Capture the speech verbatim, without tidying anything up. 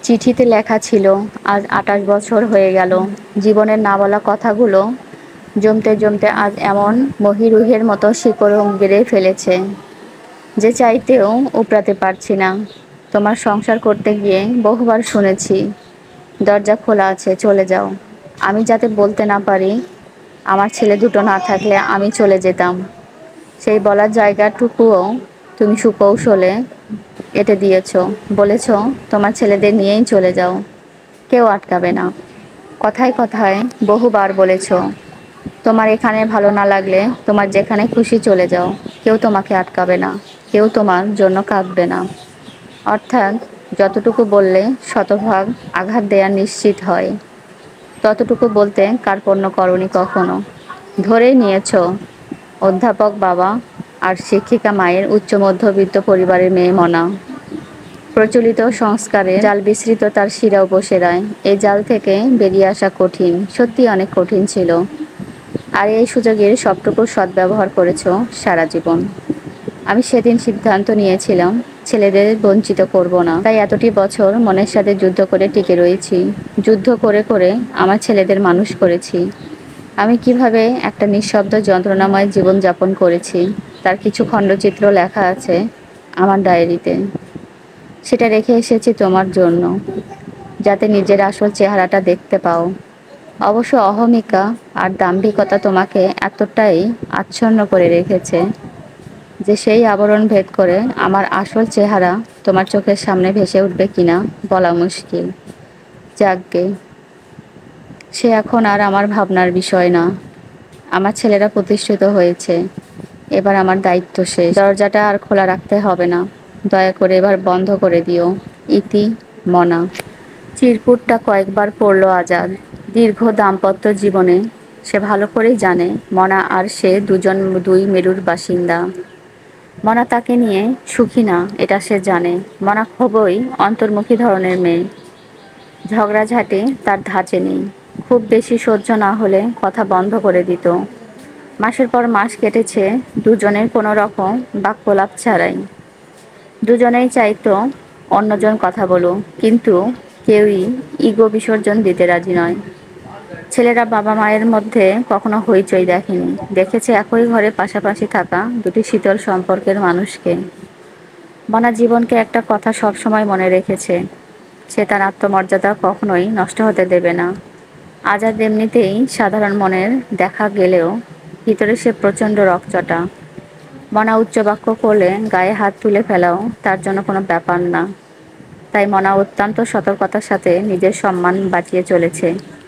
চিঠিতে লেখা ছিল, আজ আটাশ বছর হয়ে গেল। জীবনের না বলা কথাগুলো জমতে জমতে আজ এমন মহিরুহের মতো শিকড় গেড়ে ফেলেছে যে চাইতেও উপড়াতে পারছি না। তোমার সংসার করতে গিয়ে বহুবার শুনেছি, দরজা খোলা আছে, চলে যাও। আমি যাতে বলতে না পারি, আমার ছেলে দুটো না থাকলে আমি চলে যেতাম। সেই বলার জায়গাটুকুও তুমি সুকৌশলে এঁটে দিয়েছ। বলেছ তোমার ছেলেদের নিয়েই চলে যাও, কেউ আটকাবে না। কথায় কথায় বহুবার বলেছ তোমার এখানে ভালো না লাগলে তোমার যেখানে খুশি চলে যাও, কেউ তোমাকে আটকাবে না, কেউ তোমার জন্য কাঁদবে না। অর্থাৎ যতটুকু বললে শতভাগ আঘাত দেয়া নিশ্চিত হয়, ততটুকু বলতে কার্পণ্য করনি কখনো। ধরেই নিয়েছ অধ্যাপক বাবা আর শিক্ষিকা মায়ের উচ্চ মধ্যবিত্ত পরিবারের মেয়ে মনা। প্রচলিত সংস্কারে জাল বিস্তৃত তার শিরা উপশিরায়। এই জাল থেকে বেরিয়ে আসা কঠিন, সত্যি অনেক কঠিন ছিল। আর এই সুযোগের সবটুকু সদ্ব্যবহার করেছ সারা জীবন। আমি সেদিন সিদ্ধান্ত নিয়েছিলাম ছেলেদের বঞ্চিত করব না, তাই এতটি বছর মনের সাথে যুদ্ধ করে টিকে রয়েছি। যুদ্ধ করে করে আমার ছেলেদের মানুষ করেছি। আমি কিভাবে একটা নিঃশব্দ যন্ত্রণাময় জীবন যাপন করেছি তার কিছু খণ্ডচিত্র লেখা আছে আমার ডায়েরিতে। সেটা রেখে এসেছি তোমার জন্য, যাতে নিজের আসল চেহারাটা দেখতে পাও। অবশ্য অহমিকা আর দাম্ভিকতা তোমাকে এতটাই আচ্ছন্ন করে রেখেছে যে সেই আবরণ ভেদ করে আমার আসল চেহারা তোমার চোখের সামনে ভেসে উঠবে কিনা বলা মুশকিল। যাকগে, সে এখন আর আমার ভাবনার বিষয় না। আমার ছেলেরা প্রতিষ্ঠিত হয়েছে, এবার আমার দায়িত্ব শেষ। দরজাটা আর খোলা রাখতে হবে না, দয়া করে এবার বন্ধ করে দিও। ইতি, মনা। চিরকুটটা কয়েকবার পড়ল আজাদ। দীর্ঘ দাম্পত্য জীবনে সে ভালো করেই জানে মনা আর সে দুজন দুই মেরুর বাসিন্দা। মনা তাকে নিয়ে সুখী না, এটা সে জানে। মনা খুবই অন্তর্মুখী ধরনের মেয়ে, ঝগড়াঝাঁটি তার ধাঁচে নেই। খুব বেশি সহ্য না হলে কথা বন্ধ করে দিত। মাসের পর মাস কেটেছে দুজনের কোনো রকম বাক্যলাপ ছাড়াই। দুজনেই চাইতো অন্যজন কথা বলুক, কিন্তু কেউই ইগো বিসর্জন দিতে রাজি নয়। ছেলেরা বাবা মায়ের মধ্যে কখনো হইচই দেখেনি, দেখেছে একই ঘরে পাশাপাশি থাকা দুটি শীতল সম্পর্কের মানুষকে। মনা জীবনকে একটা কথা সবসময় মনে রেখেছে, সে তার আত্মমর্যাদা কখনোই নষ্ট হতে দেবে না। আজাদ এমনিতেই সাধারণ মনের দেখা গেলেও ভিতরে সে প্রচণ্ড রকচটা। মনা উচ্চবাক্য করলে গায়ে হাত তুলে ফেলাও তার জন্য কোনো ব্যাপার না। তাই মনা অত্যন্ত সতর্কতার সাথে নিজের সম্মান বাঁচিয়ে চলেছে।